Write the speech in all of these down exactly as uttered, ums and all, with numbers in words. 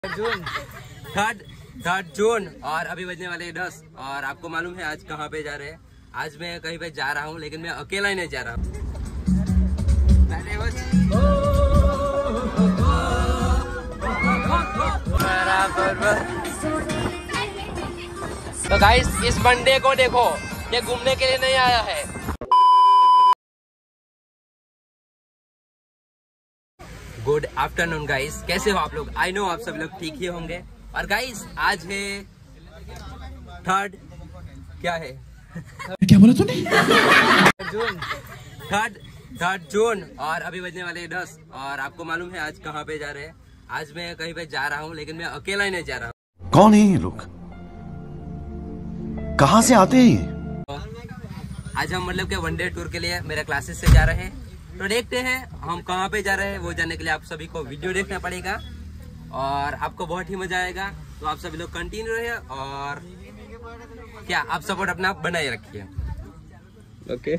June third third June और अभी बजने वाले हैं दस। और आपको मालूम है आज कहाँ पे जा रहे हैं? आज मैं कहीं पे जा रहा हूँ, लेकिन मैं अकेला ही नहीं जा रहा हूँ। तो गाइस इस बंदे को देखो, ये घूमने के लिए नहीं आया है। गुड आफ्टरनून गाइस, कैसे हो आप लोग? आई नो आप सब लोग ठीक ही होंगे। और गाइस आज है थर्ड, क्या है क्या बोला तूने? जून थर्ड थर्ड जून और अभी बजने वाले हैं दस। और आपको मालूम है आज कहाँ पे जा रहे हैं? आज मैं कहीं पे जा रहा हूँ, लेकिन मैं अकेला ही नहीं जा रहा हूँ। कौन है ये लोग? कहाँ से आते हैं? आज हम मतलब के वनडे टूर के लिए मेरे क्लासेस से जा रहे हैं। तो देखते हैं हम कहाँ पे जा रहे हैं। वो जाने के लिए आप सभी को वीडियो देखना पड़ेगा और आपको बहुत ही मजा आएगा। तो आप सभी लोग कंटिन्यू रहिए और क्या आप सपोर्ट अपना बनाए रखिए। ओके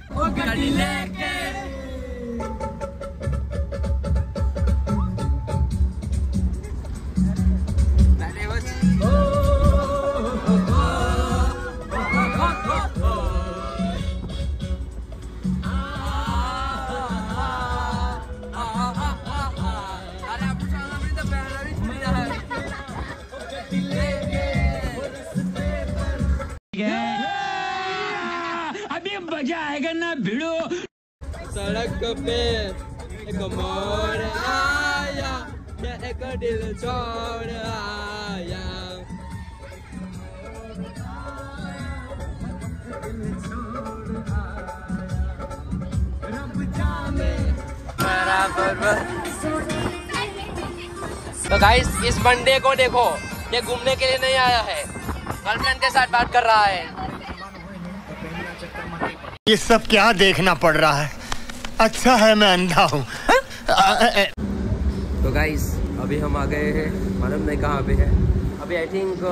अभी मजा आएगा ना भिड़ो। सड़क पे एक मोड़ आया, एक दिल छोड़ आया। तो गाइस इस बंदे को देखो, ये घूमने के लिए नहीं आया है, गर्लफ्रेंड के साथ बात कर रहा है। ये सब क्या देखना पड़ रहा है? अच्छा है मैं अंधा हूँ। तो गाइस अभी हम आ गए हैं, मालूम नहीं कहाँ पे है अभी। आई थिंक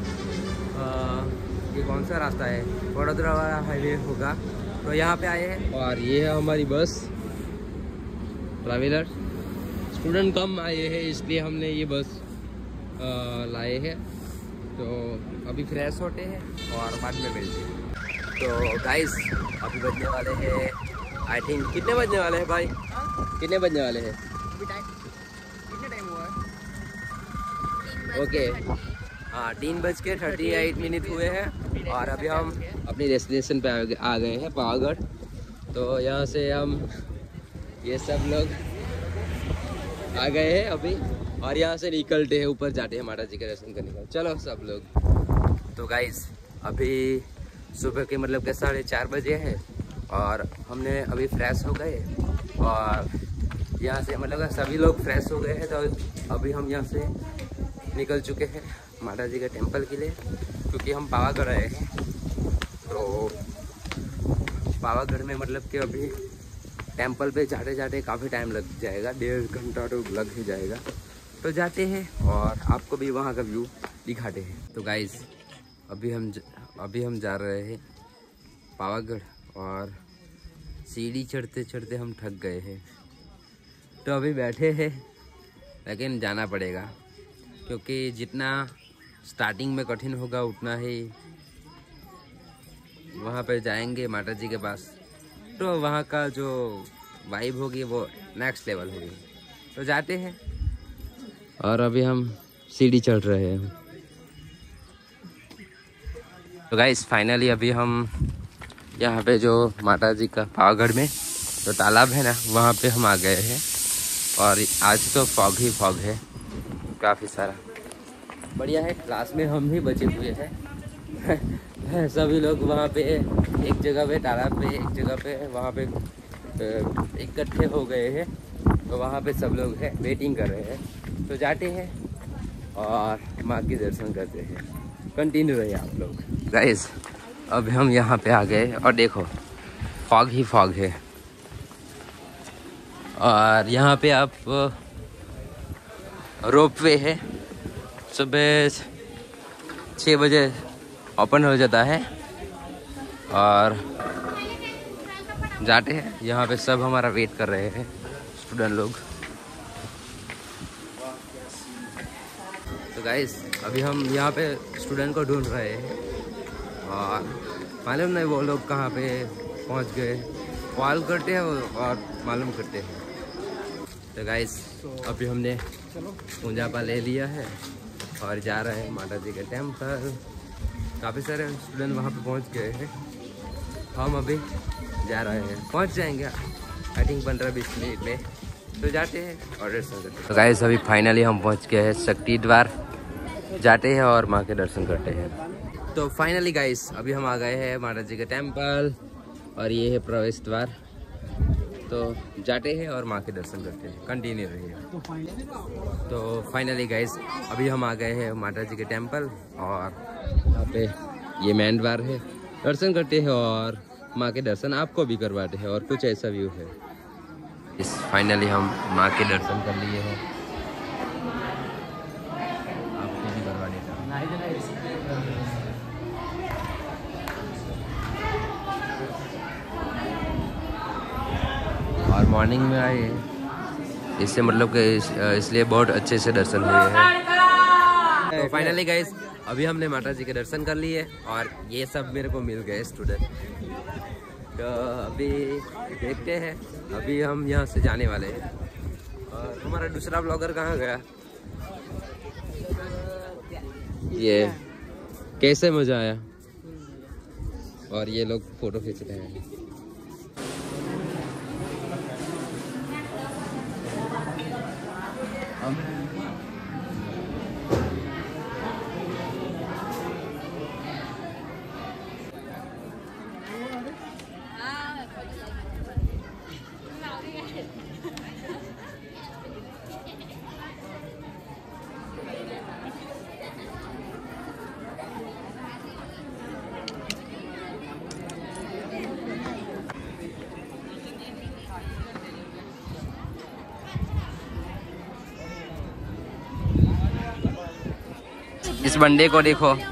ये कौन सा रास्ता है, वडोदरा वाला हाईवे होगा। तो यहाँ पे आए हैं और ये है हमारी बस ट्रैवलर। स्टूडेंट कम आए हैं इसलिए हमने ये बस आ, लाए हैं। तो अभी फ्रेश होते हैं और बाद में मिलते हैं। तो गाइस अभी बजने वाले हैं आई थिंक, कितने बजने वाले हैं भाई? कितने बजने वाले हैं? कितने टाइम हुआ है? ओके हाँ, तीन बज के थर्टी एट मिनट हुए हैं और अभी हम अपनी डेस्टिनेशन पे आ गए हैं, पावागढ़। तो यहाँ से हम ये सब लोग आ गए हैं अभी और यहाँ से निकलते हैं, ऊपर जाते हैं माता जी के दर्शन करने का। चलो सब लोग। तो गाइस अभी सुबह के मतलब के साढ़े चार बजे है और हमने अभी फ्रेश हो गए और यहाँ से मतलब सभी लोग फ्रेश हो गए हैं। तो अभी हम यहाँ से निकल चुके हैं माता जी के टेम्पल के लिए, क्योंकि हम पावागढ़ आए हैं। तो पावागढ़ में मतलब कि अभी टेम्पल पे जाते जाते काफ़ी टाइम लग जाएगा, डेढ़ घंटा तो लग ही जाएगा। तो जाते हैं और आपको भी वहाँ का व्यू दिखाते हैं। तो गाइस अभी हम ज, अभी हम जा रहे हैं पावागढ़ और सीढ़ी चढ़ते चढ़ते हम थक गए हैं। तो अभी बैठे हैं, लेकिन जाना पड़ेगा क्योंकि जितना स्टार्टिंग में कठिन होगा उतना ही वहाँ पर जाएंगे माता जी के पास, तो वहाँ का जो वाइब होगी वो नेक्स्ट लेवल होगी। तो जाते हैं और अभी हम सीढ़ी चढ़ रहे हैं। तो गाइस फाइनली अभी हम यहाँ पे जो माता जी का पावागढ़ में जो तालाब है ना, वहाँ पे हम आ गए हैं। और आज तो फॉग ही फॉग है, काफ़ी सारा बढ़िया है। क्लास में हम ही बचे हुए हैं सभी लोग वहाँ पे एक जगह पे तालाब पे एक जगह पे वहाँ पे इकट्ठे हो गए हैं। तो वहाँ पे सब लोग हैं, वेटिंग कर रहे हैं। तो जाते हैं और माँ के दर्शन करते हैं। कंटिन्यू रहिए आप लोग। गाइस अब हम यहाँ पे आ गए और देखो फॉग ही फॉग है। और यहाँ पे आप रोपवे है, सुबह छः बजे ओपन हो जाता है और जाते हैं। यहाँ पे सब हमारा वेट कर रहे हैं स्टूडेंट लोग। तो गाइस अभी हम यहाँ पे स्टूडेंट को ढूंढ रहे हैं और मालूम नहीं वो लोग कहाँ पे पहुँच गए। कॉल करते हैं और मालूम करते हैं। तो गाइस अभी हमने पूजा पा ले लिया है और जा रहे हैं माता जी के टेम्पल। काफ़ी सारे स्टूडेंट वहाँ पे पहुँच गए हैं। हम अभी जा रहे हैं, पहुँच जाएंगे आई थिंक पंद्रह बीस मिनट में। तो जाते हैं और दर्शन करते हैं। तो गाइस अभी फाइनली हम पहुँच गए हैं शक्ति द्वार। जाते हैं और माँ के दर्शन करते हैं। तो फाइनली गाइस अभी हम आ गए हैं माता जी के टेम्पल और ये है प्रवेश द्वार। तो जाते हैं और माँ के दर्शन करते हैं। कंटिन्यू रहिए। तो फाइनली गाइस अभी हम आ गए हैं माता जी के टेम्पल और यहाँ पे ये मेन द्वार है। दर्शन करते हैं और माँ के दर्शन आपको भी करवाते हैं और कुछ ऐसा व्यू है। इस फाइनली हम माँ के दर्शन कर लिए हैं। आपको भी करवा देता हूँ। और मॉर्निंग में आए हैं, इससे मतलब कि इस, इसलिए बहुत अच्छे से दर्शन हुए हैं। तो फाइनली गाइस अभी हमने माता जी के दर्शन कर लिए और ये सब मेरे को मिल गए स्टूडेंट। तो अभी देखते हैं, अभी हम यहाँ से जाने वाले हैं। और हमारा दूसरा ब्लॉगर कहाँ गया? ये कैसे मजा आया? और ये लोग फोटो खींच रहे हैं। इस बंडे को देखो। तो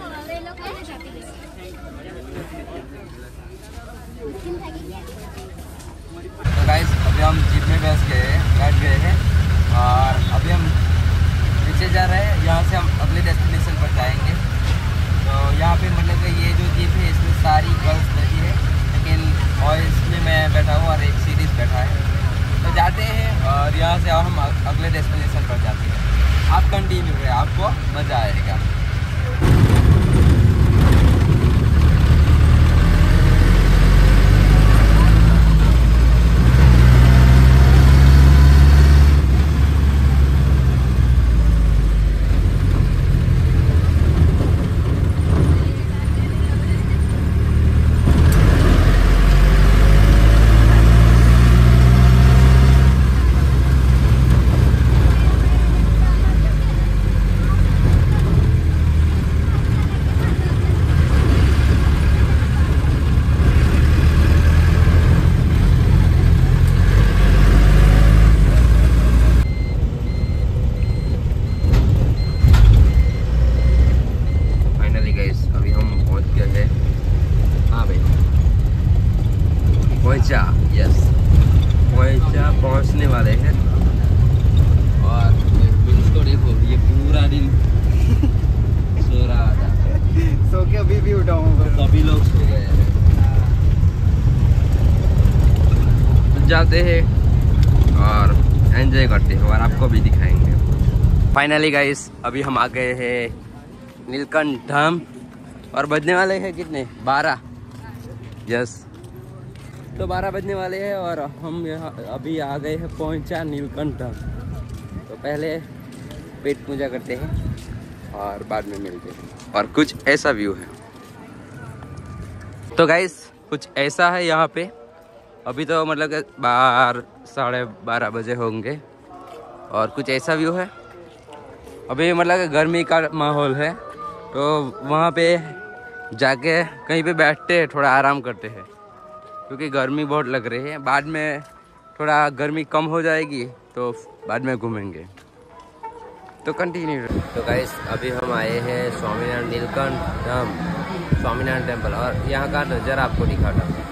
गाइस अभी हम जीप में बैठ गए बैठ गए हैं और अभी हम नीचे जा रहे हैं। यहाँ से हम अगले डेस्टिनेशन पर जाएंगे। तो यहाँ पे मतलब कि ये जो जीप है इसमें सारी गर्ल्स बैठी है, लेकिन और इसमें मैं बैठा हूँ और एक सीरीज बैठा है। तो जाते हैं और यहाँ से हम अगले डेस्टिनेशन पर जाते हैं। आप कंटिन्यू है, आपको मज़ा आएगा। पोइचा, यस पोइचा पहुंचने वाले हैं। और इसको देखो, ये पूरा दिन सो रहा था। सो के अभी भी उठा हूँ। सभी लोग सो गए हैं। तो जाते हैं और एंजॉय करते हैं और आपको भी दिखाएंगे। फाइनली गाइस अभी हम आ गए हैं नीलकंठ धाम और बजने वाले हैं कितने? बारह। यस, तो बारह बजने वाले हैं और हम यहाँ अभी आ गए हैं पहुँचा नीलकंठ धाम। तो पहले पेट पूजा करते हैं और बाद में मिलते हैं। और कुछ ऐसा व्यू है। तो गाइस कुछ ऐसा है यहाँ पे। अभी तो मतलब कि बारह साढ़े बारह बजे होंगे और कुछ ऐसा व्यू है। अभी मतलब कि गर्मी का माहौल है, तो वहाँ पे जाके कहीं पे बैठते हैं, थोड़ा आराम करते हैं क्योंकि गर्मी बहुत लग रही है। बाद में थोड़ा गर्मी कम हो जाएगी तो बाद में घूमेंगे। तो कंटिन्यू। तो गाइस अभी हम आए हैं स्वामीनारायण नीलकंठ धाम, स्वामीनारायण टेम्पल, और यहाँ का नज़ारा आपको दिखाता हूँ।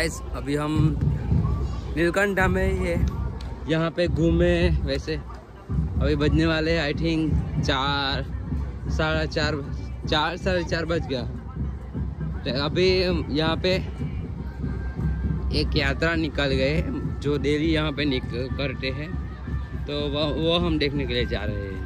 गाइस अभी हम नीलकंठ डैम में ही है, यहाँ पे घूमे। वैसे अभी बजने वाले आई थिंक चार साढ़े चार चार साढ़े चार बज गया। अभी यहाँ पे एक यात्रा निकल गए जो डेली यहाँ पे निकल करते हैं, तो वो वो हम देखने के लिए जा रहे हैं।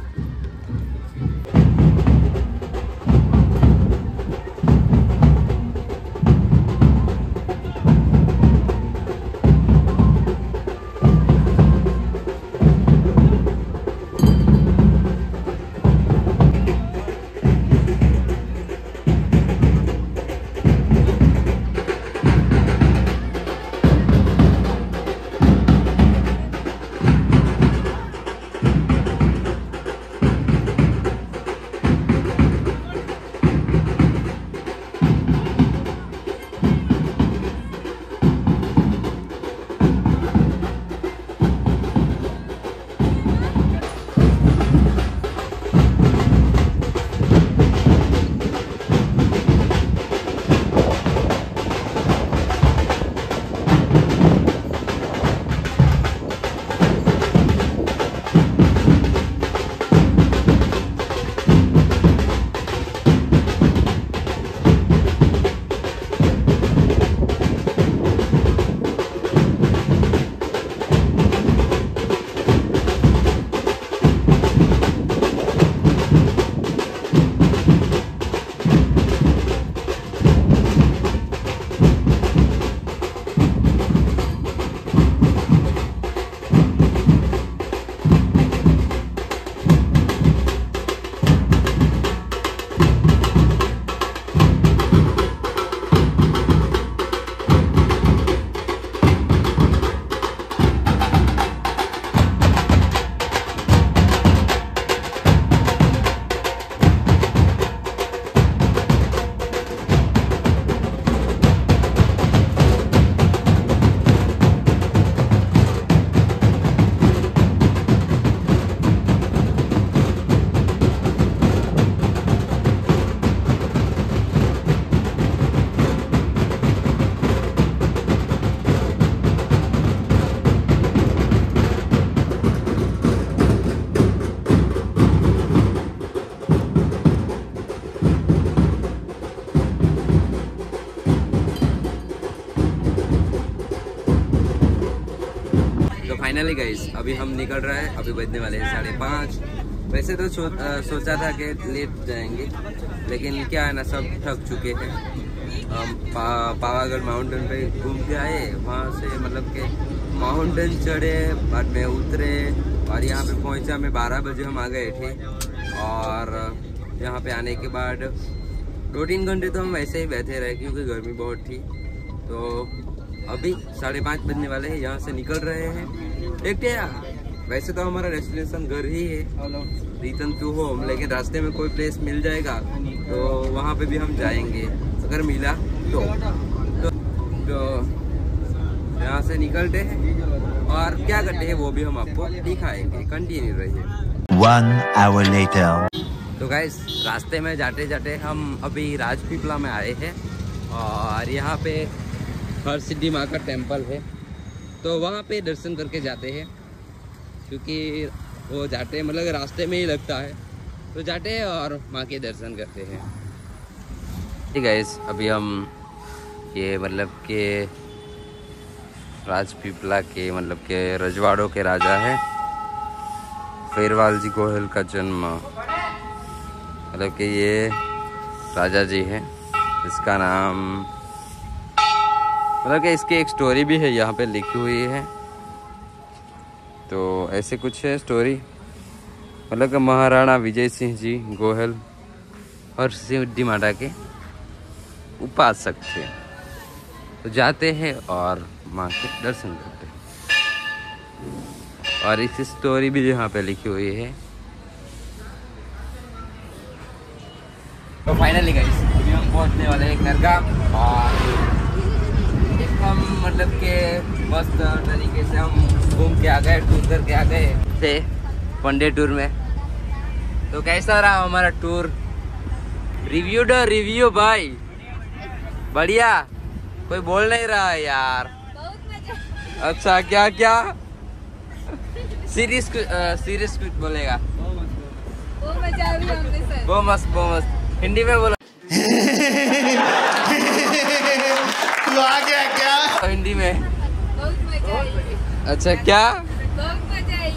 फाइनली गाइस अभी हम निकल रहे हैं, अभी बजने वाले हैं साढ़े पाँच। वैसे तो सो, आ, सोचा था कि लेट जाएंगे, लेकिन क्या है ना, सब थक चुके हैं। हम पा, पावागढ़ माउंटेन पे घूम के आए, वहाँ से मतलब कि माउंटेन चढ़े, बाद में उतरे और यहाँ पे पहुँचा मैं बारह बजे हम आ गए थे। और यहाँ पे आने के बाद दो तीन घंटे तो हम वैसे ही बैठे रहे क्योंकि गर्मी बहुत थी। तो अभी साढ़े पाँच बजने वाले हैं, यहाँ से निकल रहे हैं। देखते हैं, वैसे तो हमारा डेस्टिनेशन घर ही है, रिटर्न टू होम, लेकिन रास्ते में कोई प्लेस मिल जाएगा तो वहाँ पे भी हम जाएंगे अगर मिला तो। तो, तो यहाँ से निकलते हैं और क्या करते हैं वो भी हम आपको दिखाएंगे। कंटिन्यू रहिए। One hour later. तो गाइस रास्ते में जाते जाते हम अभी राजपीपला में आए हैं और यहाँ पे हर सिद्धि माँ का टेम्पल है, तो वहाँ पे दर्शन करके जाते हैं क्योंकि वो जाते हैं मतलब रास्ते में ही लगता है, तो जाते हैं और माँ के दर्शन करते हैं। ठीक है, अभी हम ये मतलब के राजपीपला के मतलब के रजवाड़ों के राजा हैं फेरवाल जी गोहिल का जन्म, मतलब कि ये राजा जी हैं, इसका नाम मतलब कि इसकी एक स्टोरी भी है यहाँ पे लिखी हुई है। तो ऐसे कुछ है स्टोरी, मतलब कि महाराणा विजय सिंह जी गोहिल और सिद्धि माता के उपासक थे, तो जाते हैं और माँ के दर्शन करते हैं। और इस स्टोरी भी यहाँ पे लिखी हुई है। तो फाइनली गाइस अभी हम पहुँचने वाले हैं नरगांव और हम मतलब के मस्त तरीके से हम घूम के आ गए, टूर करके आ गए थे वन डे टूर में। तो कैसा रहा हमारा टूर? रिव्यू दो रिव्यू भाई, बढ़िया, कोई बोल नहीं रहा है यार। बहुत मजा। अच्छा क्या क्या सीरीज सीरीज कुछ बोलेगा। वो मजा भी हमने सर। वो मस्त वो मस्त हिंदी में बोलो। तू आ गया क्या? हिंदी में। बहुत मजा आई। अच्छा क्या बहुत मजा आई।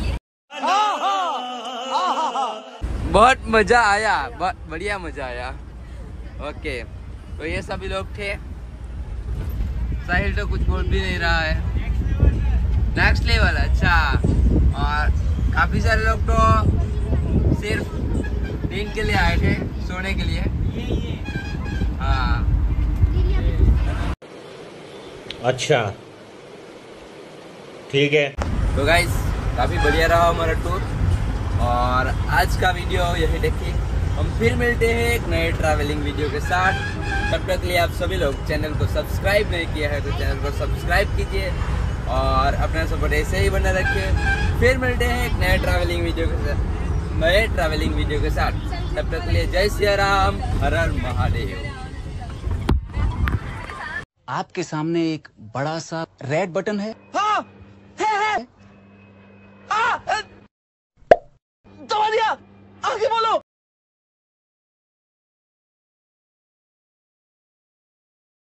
बहुत मजा आया, बहुत बढ़िया मजा आया। ओके तो ये सभी लोग थे। साहिल तो कुछ बोल भी नहीं रहा है। Next level. अच्छा और काफी सारे लोग तो सिर्फ नींद के लिए आए थे, सोने के लिए। हाँ अच्छा ठीक है। तो गाइस काफी बढ़िया रहा हमारा टूर और आज का वीडियो यही देखिए। हम फिर मिलते हैं एक नए ट्रैवलिंग वीडियो के साथ। तब तक के लिए आप सभी लोग चैनल को सब्सक्राइब नहीं किया है तो चैनल को सब्सक्राइब कीजिए और अपना सपोर्ट ऐसे ही बना रखिए। फिर मिलते हैं एक नए ट्रैवलिंग वीडियो के साथ नए ट्रैवलिंग वीडियो के साथ। तब तक के लिए जय श्री राम, हर हर महादेव। आपके सामने एक बड़ा सा रेड बटन है। हाँ, है, है। हाँ,